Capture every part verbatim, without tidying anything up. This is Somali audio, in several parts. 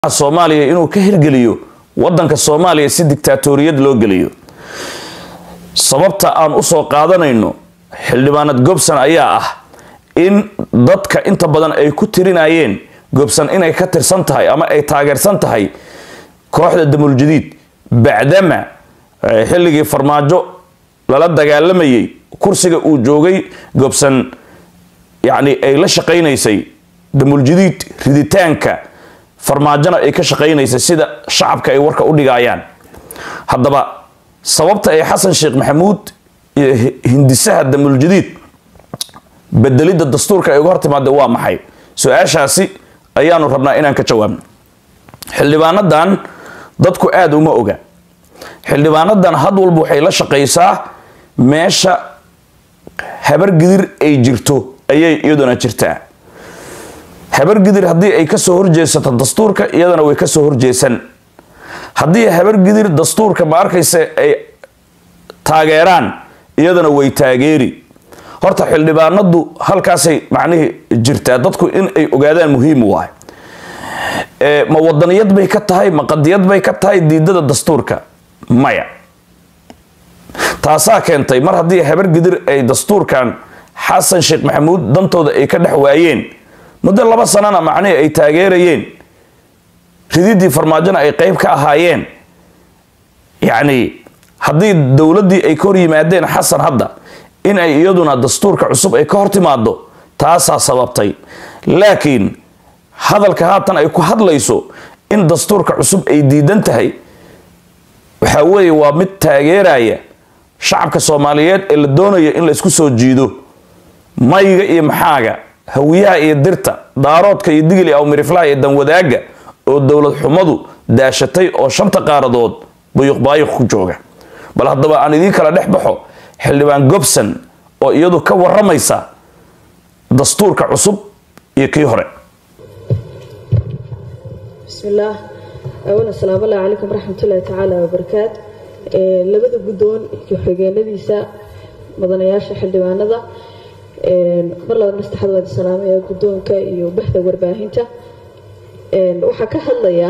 Soomaaliya inuu ka hirgeliyo wadanka Soomaaliya si diktatoriyad loo geliyo sababta aan u soo qaadanayno xildhibaanad Gobson ayaa ah in dadka inta badan ay ku tirinayeen Gobson inay ka tirsan tahay ama ay taageersan tahay kooxda Damul Jadiid bacdama xilligii farmaajo lala dagaalamayay kursiga uu joogay Gobson yani ay la shaqeynaysay Damul Jadiid riditaanka farmaajana ay ka shaqeynaysa sida shacabka ay warka u dhigayaan haddaba sababta ay Xasan Sheekh Maxamuud hindisaha Damul Jadiid bedelida dastuurka ay uga hortimaado waa maxay su'aashaasi ayaanu rabnaa inaan ka jawaabno xildhibaanadan dadku aad uma oga xildhibaanadan had walba waxay la shaqeysaa meesha habar gidir ay jirto ayay iyaduna jirtaa habar gidir hadii ay ka soo horjeesato dastuurka iyadana way ka soo horjeesan hadii habar gidir dastuurka ma arkaysa ay taageeraan iyadana way taageeri horta xildhibaanadu halkaasay macnaheedu jirtaa dadku in ay ogaadaan muhiim waay ee ma wadaniyad bay ka tahay ma qadiyad bay ka tahay diidada dastuurka maya taasa keentay mar hadii habar gidir ay dastuurkan Xasan Sheekh Maxamuud dantooda ay ka dhax waayeen muddo laba sanana macnaheedu ay taageerayeen rididii farmaajana ay qayb ka ahaayeen yani hadii dawladii ay kor yimaadeen Xasan hadda in ay iyaduna dastuurka cusub ay ka hortimaado taasa sababtay laakiin hadalka haatan ay ku hadlayso in dastuurka cusub ay diidan tahay waxa weeye waa mid taageeraya shacabka Soomaaliyeed ee la doonayo in la isku soo jiido mayga iyo maxaaga hawiyaha iyo dirta daaroodka iyo digli aw miriflaa iyo dan wadaaga oo dawlad xumadu daashatay oo shanta qaaradood buyuq baayiq ku jooga bal haddaba aan idin kala dhex baxo xildhibaan Gobson oo iyadu ka waramaysa dastuurka cusub iyo kii hore bismillaah awala salaamu alaykum rahmatullahi ta'ala wa barakaat ee labada gudoon iyo xigeenadiisa madanayaasha xildhibaanada ee mar laba nastaxad salaamaya gudoonka iyo baxda warbaahinta ee waxa ka hadlaya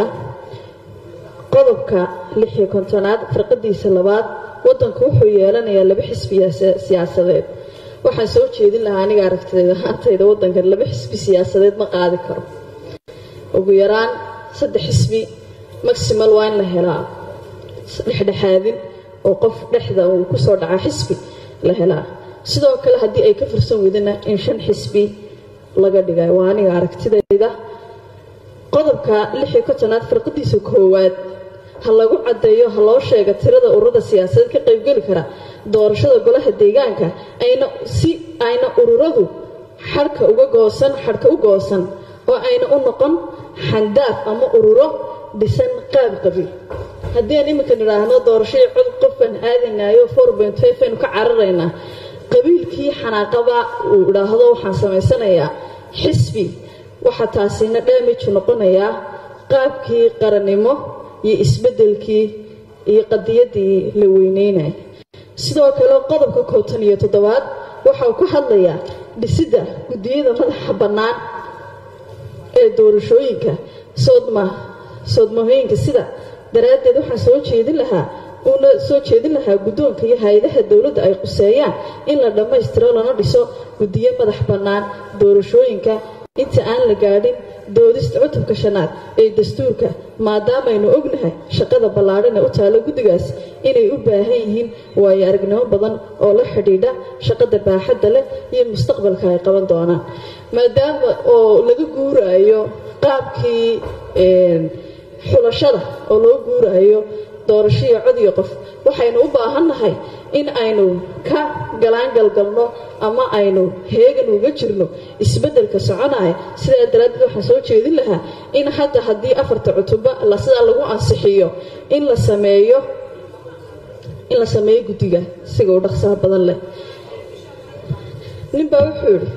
qodobka lix iyo kontonaad farqadiisa labaad wadanku wuxuu yeelanayaa laba xisbi siyaasadeed waxaan soo jeedin lahaa aniga aragtidayda haatayda wadanka laba xisbi siyaasadeed ma qaadi karo ugu yaraan saddex xisbi maximal waa in la helaa dhexdhexaadin oo qof dhexda uu ku soo dhaca xisbi la helaa sidoo kale hadii ay ka fursan wadana in shan xisbi laga dhigay waa aniga aragtidayda qodobka lix iyo kontonaad farqadiisa koowaad ha lagu cadeeyo ha loo sheego tirada ururada siyaasadeed ka qayb gali kara doorashada golaha deegaanka ayna si ayna ururadu xarka uga goosan xarka u goosan oo ayna u noqon xandaaf ama ururo dhisan qaab qabiil hadii aan imika niraahno doorashada cod qofan aadanayo four point five aynu ka cararayna qabiilkii xanaaqada uu yiraahdo waxaan sameysanayaa xisbi waxa taasina damage noqonaya qaabkii qarannimo iyo isbedelkii iyo qadiyadii la weyneynay sidoo kale qodobka konton iyo toddobaad waxa uu ka hadlayaa dhisida gudiyada madaxa bannaan ee doorashooyinka soodma soodmooyinka sida daraadeed waxaan soo jeedin lahaa una soo jeedin lahaa gudoonka iyo hay'adaha dawladda ay quseeyaan in la dhameystiro lana dhiso gudiyo madax bannaan doorashooyinka inta aan la gaadhin doodista cutubka shanaad ee dastuurka maadaama aynu ognahay shaqada ballaaran ee u taalo gudigaas inay u baahan yihiin waayo aragnimo badan oo la xidhiidha shaqada baaxadda leh iyo mustaqbalka ay qaban doonaan maadaama oo laga guuraayo qaabkii xulashada oo loo guuraayo doorashada cod iyo qof waxaynu u baahannahay in aynu ka galaan galgalno ama aynu heegan uga jirno isbedelka soconaya sida daraaddeed waxaan soo jeedin lahaa in hadda hadii afarta cutuba la sida lagu ansixiyo in la sameeyo in la sameeyo gudiga siga u dhaqsaha badan leh ninba wuxuu yiri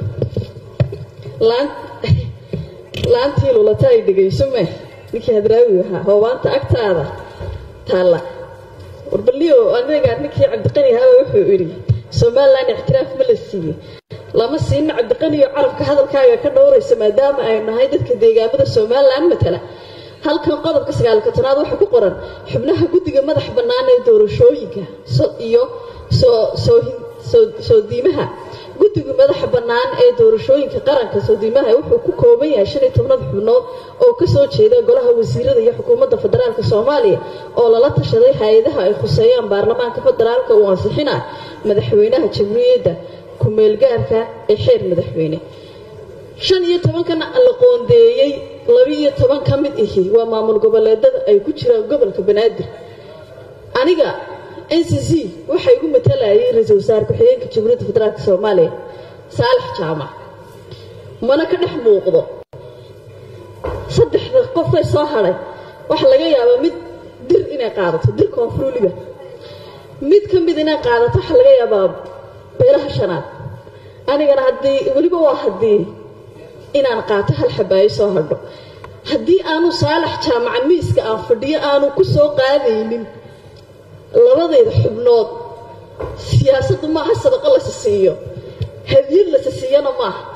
laan laantii lulata ay dhigayso ma ninkii hadraawi ahaa hoobaanta agtaada taala warbaliyo aniga ninkii Cabdiqani ahaa wuxuu yiri Soomaaliland ixtiraaf ma la siiyay lama siin Cabdiqani iyo carabka hadalkaaga ka dhowraysa maadaama ay nahay dadka deegaamada Soomaaliland matala halkan qodobka sagaal ka tanaad waxa ku qoran xubnaha guddiga madax bannaan ee doorashooyinka iyo soo soo soo diimaha guddiga madax bannaan ee doorashooyinka qaranka soo diimaha wuxuu ku kooban yahay shan iyo toban xubnood oo ka soo jeeda golaha wasiirada iyo xukuumadda federaalka Soomaaliya oo lala tashaday hay'adaha ay khuseeyaan baarlamaanka federaalka oo ansixina madaxweynaha jamhuuriyadda ku meel gaarka ee xeer madaxweyne shan iyo toban kana la qoondeeyay laba iyo toban ka mid ahi waa maamul goboleedada ay ku jiraan gobolka Banaadir aniga N C C waxay ugu matalayeen ra'iisul wasaare ku-xigeenka jamhuuriyadda federaalka Soomaaliya Saalax Jaamac mana ka dhex muuqdo saddexda qof ee soo haray waxa laga yaabaa mid dir inay qaadato dir koonfurliga mid ka mid inay qaadato waxa laga yaabaa beelaha shanaad anigana haddii waliba waa haddii inaan qaato hal xabaayo soo hadho haddii aanu Saalax Jaamac miiska aan fadhiyo aanu ku soo qaadaynin labadeeda xubnood siyaasaddu ma aha sadaqa la siiyo hadiyad la siiyana ma aha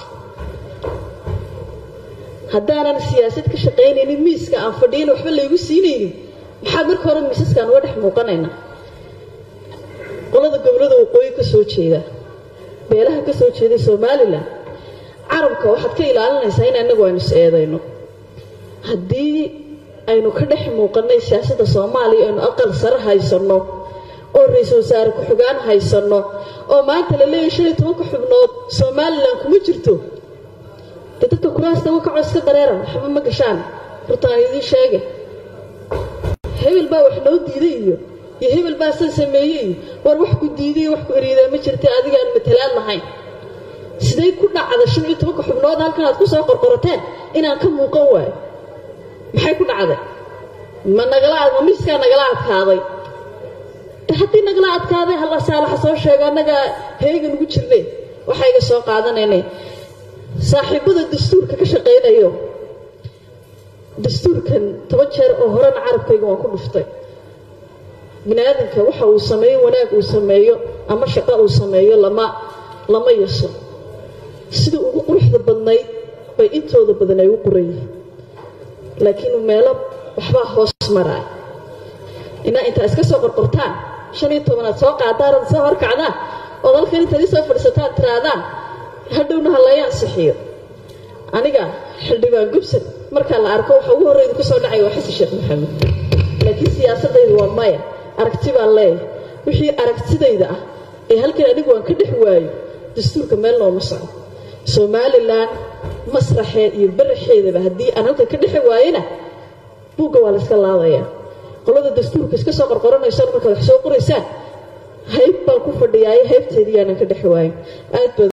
haddaanan siyaasad ka shaqaynaynin miiska aan fadhiyin waxba la igu siinaynin maxaa marka hore miisaskan uga dhex muuqanayna qolada gobolada waqooyi ka soo jeeda beelaha ka soo jeeday Somaliland carabka waxaad ka ilaalinaysaa in anagu aynu is eedayno haddii aynu ka dhex muuqanay siyaasadda Soomaaliya aynu aqal sare haysano oo ra'iisul wasaare ku xogaan haysano oo maanta la leeyahay shan iyo toban xubnood Somaliland kuma jirto dadka kuraasta waxa ka iska dareeran waxba ma gashaan rutaayadii sheegay hebel baa wax loo diiday iyo iyo hebel baa san sameeyay war wax ku diiday wax ku hariiday ma jirto adiga aan matalaan lahayn sidee ku dhacda shan iyo toban xubnood halkan aad ku soo qorqorateen inaan ka muuqan waayo maxay ku dhacday ma nagala ma miska nagala adkaaday haddii nagala adkaaday hal Saalax soo sheegay anaga heegan ugu jirnay waxay iga soo qaadanaynay saaxiibada dastuurka ka shaqeynayo dastuurkan toban jeer oo hore carabkayga waan ku dhuftay binaadamka waxa uu sameeyo wanaag uu sameeyo ama shaqo uu sameeyo lama lama yeesho sida ugu quruxda badnayd bay intooda badan ay u qorayeen laakiin meelo waxba hoos maray ina inta iska soo qorqortaan shan iyo toban soo qaadaan soo horkacdaan oo dalkan inta soo fadhiisataan tiraadaan hadhowna halayaan saxiyo aniga xildhibaan gubsan marka la arko waxa ugu horeeyay ku soo dhacay waa Xasan Sheekh Maxamed laakiin siyaasadaydu waa maya aragti baan leeyahay wixii aragtidayda ah ee halkan anigu waan ka dhex waayo dastuurka meel looma socdo Somaliland masraxeed iyo baraxeedaba haddii aan halkan ka dhex waayana buuga waa la iska laabaya qolada dastuurka iska soo qorqoranaysa marka wax soo qoraysaan hayb baan ku fadhiyaay haybteedii aan ka dhex waayo aad